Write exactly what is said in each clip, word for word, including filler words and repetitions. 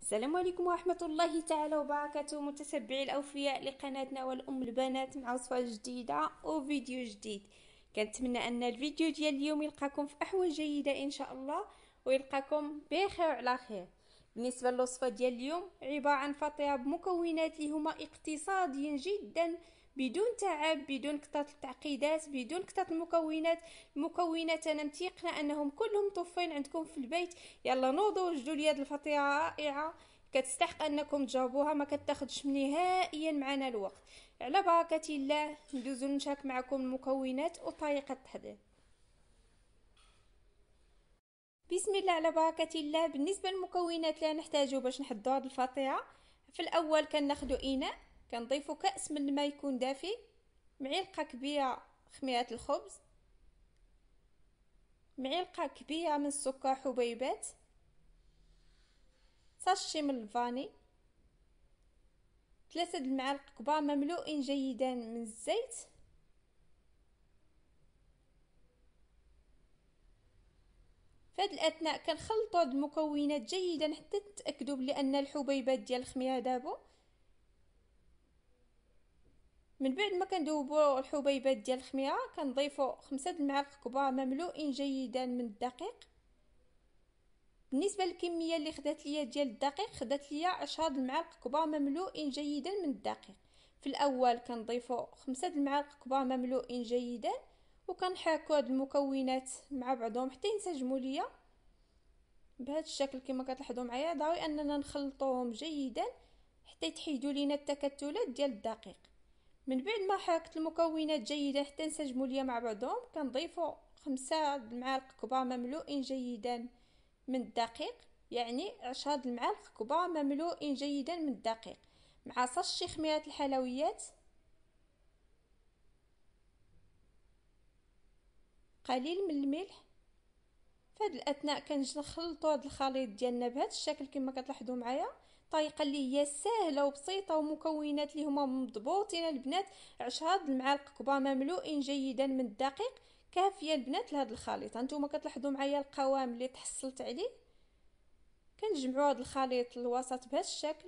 السلام عليكم ورحمة الله تعالى وبركاته، متتبعي الأوفياء لقناتنا والأم البنات، مع وصفة جديدة وفيديو جديد. كنتمنى أن الفيديو ديال اليوم يلقاكم في أحوال جيدة إن شاء الله، ويلقاكم بخير وعلى خير. بالنسبة للوصفة ديال اليوم، عبارة عن فطيرة بمكونات اللي هما اقتصاديين جدا، بدون تعب، بدون كثرة التعقيدات، بدون كثرة المكونات. المكونات انا متيقنه انهم كلهم طفين عندكم في البيت. يلا نوضوا وجدوا لي هذه الفطيره رائعه، كتستحق انكم تجربوها، ما كتاخذش نهائيا معنا الوقت. على بركه الله ندوزو نشارك معكم المكونات وطريقه التحضير. بسم الله على بركه الله. بالنسبه للمكونات اللي نحتاجو باش نحضروا هذه الفطيره، في الاول كناخذوا اناء، كنضيفوا كاس من الماء يكون دافي، معلقه كبيره خميره الخبز، معلقه كبيره من السكر حبيبات، ساشي من الفاني، ثلاثة المعالق كبار مملوئين جيدا من الزيت، في هذه الاثناء كنخلطوا هاد المكونات جيدا حتى نتاكدوا بلي ان الحبيبات ديال الخميره دابوا. من بعد ما كندوبوا الحبيبات ديال الخميره كنضيفوا خمسة المعالق كبار مملوئين جيدا من الدقيق. بالنسبه للكميه اللي خدات ليا ديال الدقيق، خدات ليا عشرة المعالق كبار مملوئين جيدا من الدقيق. في الاول كنضيفوا خمسة المعالق كبار مملوئين جيدا، وكنحركوا هاد المكونات مع بعضهم حتى ينسجموا ليا بهذا الشكل كما كتلاحظوا معايا. ضروري اننا نخلطوهم جيدا حتى يتحيدوا لينا التكتلات ديال الدقيق. من بعد ما حركت المكونات جيدا حتى ينسجموا ليا مع بعضهم، كنضيفوا خمسة المعالق كبار مملوئين جيدا من الدقيق، يعني عشرة المعالق كبار مملوئين جيدا من الدقيق، مع صش خميرة الحلويات، قليل من الملح. في هذه الاثناء كنخلطوا هذا الخليط ديالنا بهذا الشكل كما كتلاحظوا معايا. طريقه اللي هي سهله وبسيطه، ومكونات اللي هما مضبوطين البنات. عشرة المعالق كبار مملوئين جيدا من الدقيق كافيه البنات لهذا الخليط. هانتوما كتلاحظوا معايا القوام اللي تحصلت عليه. كنجمعوا هذا الخليط للوسط بهذا الشكل.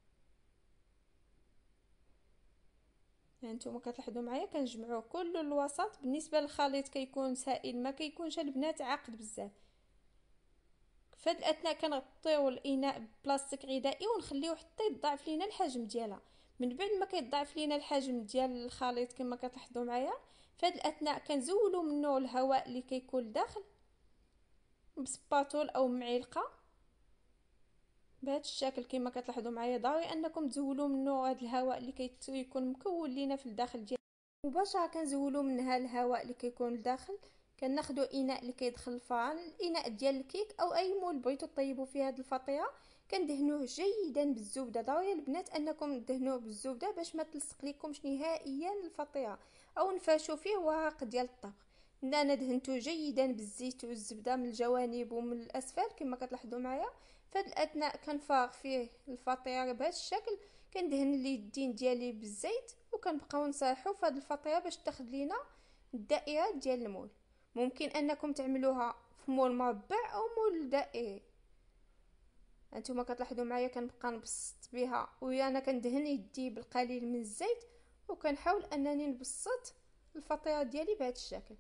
هانتوما كتلاحظوا معايا كنجمعوه كله للوسط. بالنسبه للخليط كيكون سائل، ما كيكونش البنات عاقد بزاف. في هاد الاثناء كنغطيو الاناء ببلاستيك غذائي ونخليوه حتى يضاعف لينا الحجم ديالها. من بعد ما كيضاعف لينا الحجم ديال الخليط كما كتلاحظوا معايا، في هاد الاثناء كنزولوا منه الهواء اللي كيكون لداخل بسباطول او معلقه بهذا الشكل كما كتلاحظوا معايا. ضروري انكم تزولوا منه هذا الهواء اللي كيكون مكون لينا في الداخل ديال مباشره. كنزولوا منها الهواء اللي كيكون لداخل. كناخذوا اناء اللي كيدخل الفران، الاناء ديال الكيك او اي مول بغيتو طيبوا فيه هذه الفطيره، كندهنوه جيدا بالزبده. ضروري البنات انكم تدهنوه بالزبده باش ما تلصق لكمش نهائيا الفطيره، او نفاشوا فيه ورق ديال الطبخ. انا دهنته جيدا بالزيت والزبده من الجوانب ومن الاسفل كما كتلاحظوا معايا. في هذه الاثناء كنفاغ فيه الفطيره بهذا الشكل. كندهن اليدين ديالي بالزيت، وكنبقاو نصايحوا في هذه الفطيره باش تاخذ لينا الدائره ديال المول. ممكن انكم تعملوها في مول مربع او مول دائري. انتما كتلاحظوا معايا كنبقى نبسط بها، وانا كندهن يدي بالقليل من الزيت، وكنحاول انني نبسط الفطيره ديالي بهذا الشكل.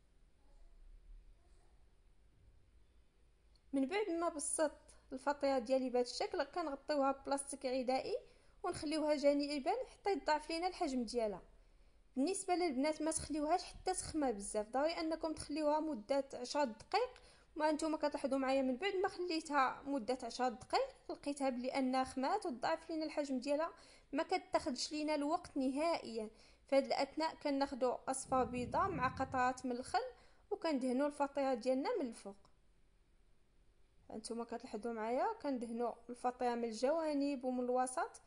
من بعد ما بسطت الفطيره ديالي بهذا الشكل كنغطيوها ببلاستيك غذائي ونخليوها جانبا حتى يضاعف لينا الحجم ديالها. بالنسبه للبنات ما تخليوهاش حتى تخمر بزاف، ضروري انكم تخليوها مده عشر دقائق. ما انتم كتلاحظوا معايا من بعد ما خليتها مده عشر دقائق لقيتها بلي انها خمات وتضاعف لينا الحجم ديالها، ما كتاخذش لينا الوقت نهائيا. في هذه الاثناء كناخذوا اصفر بيضاء مع قطرات من الخل، وكندهنوا الفطيره ديالنا من الفوق. انتم كتلاحظوا معايا كندهنوا الفطيره من الجوانب ومن الوسط.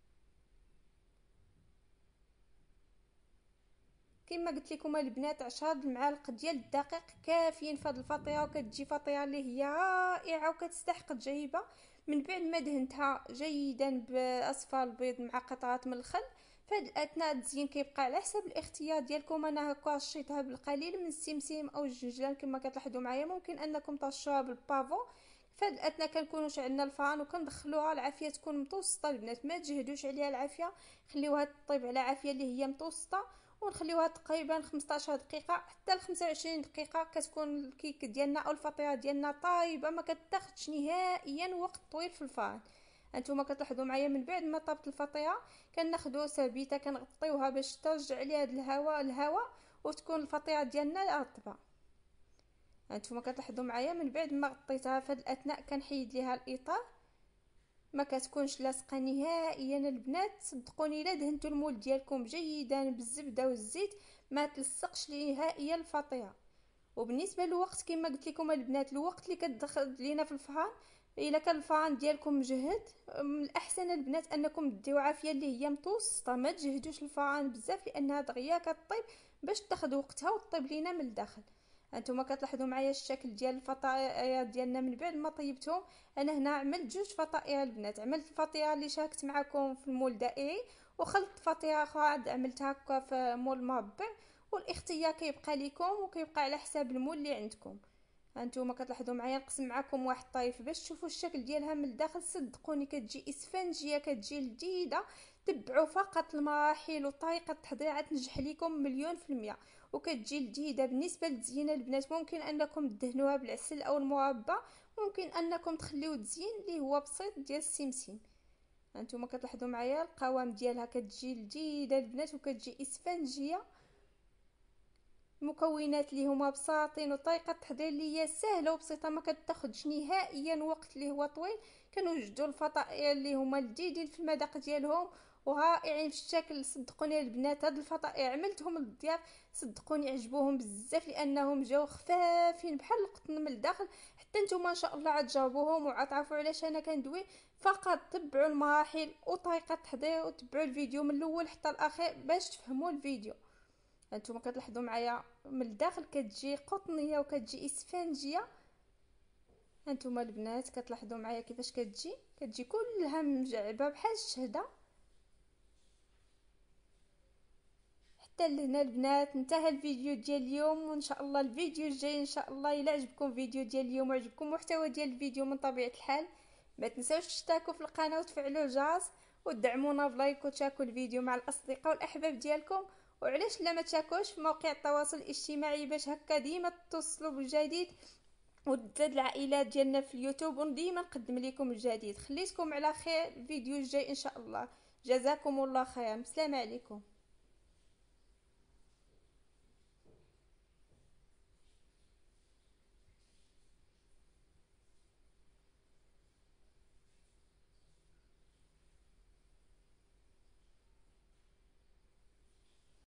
كما قلت لكم البنات عشرة المعالق ديال الدقيق كافيين في هذه الفطيره، وكتجي فطيره اللي هي رائعه وكتستحق تجربه. من بعد ما دهنتها جيدا باصفر البيض مع قطرات من الخل، في هذه الاثناء التزيين كيبقى على حسب الاختيار ديالكم. انا هكا رشيتها بالقليل من السمسم او الجنجلان كما كتلاحظوا معايا. ممكن انكم ترشوها بالبافو. فهاد الاثناء كنكونوش عندنا الفران وكندخلوها العافيه تكون متوسطه. البنات ما تجهدوش عليها العافيه، خليوها طيب على عافيه اللي هي متوسطه، ونخليوها تقريبا خمسطاش دقيقه حتى ل خمسة وعشرين دقيقه. كتكون الكيك ديالنا او الفطيره ديالنا طايبه، ما كتاخذش نهائيا وقت طويل في الفران. انتما كتلاحظوا معايا من بعد ما طابت الفطيره كناخذوا سبيته كنغطيوها باش ترجع عليها الهواء الهواء وتكون الفطيره ديالنا رطبه. هانتوما كتلاحظوا معايا من بعد ما غطيتها في هذه الاثناء كنحيد ليها الاطار، ما كتكونش لاصقه نهائيا البنات. صدقوني الا دهنتوا المول ديالكم جيدا بالزبده والزيت ما تلصقش نهائيا الفطيره. وبالنسبه للوقت كما قلت لكم البنات، الوقت اللي كتدخل لينا في الفران الا كان الفران ديالكم مجهد، من الاحسن البنات انكم ديو عافيه اللي هي متوسطه، ما تجهدوش الفران بزاف لانها دغيا كطيب باش تاخذ وقتها وطيب لينا من الداخل. هانتوما كتلاحظوا معايا الشكل ديال الفطاير ديالنا من بعد ما طيبتهم. انا هنا عملت جوج فطائر البنات، عملت الفطيره اللي شاركت معكم في المول دائري، وخلطت فطيره اخرى عملتها هكا في مول مربع، والاختيار كيبقى لكم وكيبقى على حساب المول اللي عندكم. هانتوما كتلاحظوا معايا نقسم معكم واحد طريف باش تشوفوا الشكل ديالها من الداخل. صدقوني كتجي اسفنجيه، كتجي لذيذه. تبعوا فقط المراحل وطريقه التحضير تنجح لكم مليون في المية، وكتجي لذيذه. بالنسبه للتزيين البنات ممكن انكم تدهنوها بالعسل او المربى، ممكن انكم تخليو تزيين اللي هو بسيط ديال السمسم. هانتوما كتلاحظوا معايا القوام ديالها كتجي لذيذه البنات وكتجي اسفنجيه. المكونات اللي هما بساطين وطريقه التحضير اللي هي سهله وبسيطه، ما كتاخذش نهائيا وقت اللي هو طويل. كنوجدوا الفطائر اللي هما لذيذين في المذاق ديالهم ورائعين في الشكل. صدقوني البنات هاد الفطائر عملتهم للضياف، صدقوني عجبوهم بزاف لانهم جاو خفافين بحال القطن من الداخل. حتى نتوما ان شاء الله عاد جربوهم وعتعرفوا علاش انا كندوي. فقط تبعوا المراحل وطريقه التحضير وتبعوا الفيديو من الاول حتى الاخير باش تفهموا الفيديو. هانتوما كتلاحظوا معايا من الداخل كتجي قطنيه وكتجي اسفنجيه. هانتوما البنات كتلاحظوا معايا كيفاش كتجي كتجي كلها مجعبه بحال الشهده. حتى لهنا البنات انتهى الفيديو ديال اليوم، وان شاء الله الفيديو الجاي ان شاء الله الا عجبكم الفيديو ديال اليوم وعجبكم المحتوى ديال الفيديو من طبيعه الحال، ما تنساوش تشتركوا في القناه وتفعلوا الجرس وتدعمونا بلايك وتشاركوا الفيديو مع الاصدقاء والاحباب ديالكم. وعلاش لا ما تشاركوش في مواقع التواصل الاجتماعي باش هكا ديما تتصلوا بالجديد وتزاد العائلات ديالنا في اليوتيوب وديما نقدم لكم الجديد. خليتكم على خير الفيديو الجاي ان شاء الله. جزاكم الله خيرا، السلام عليكم.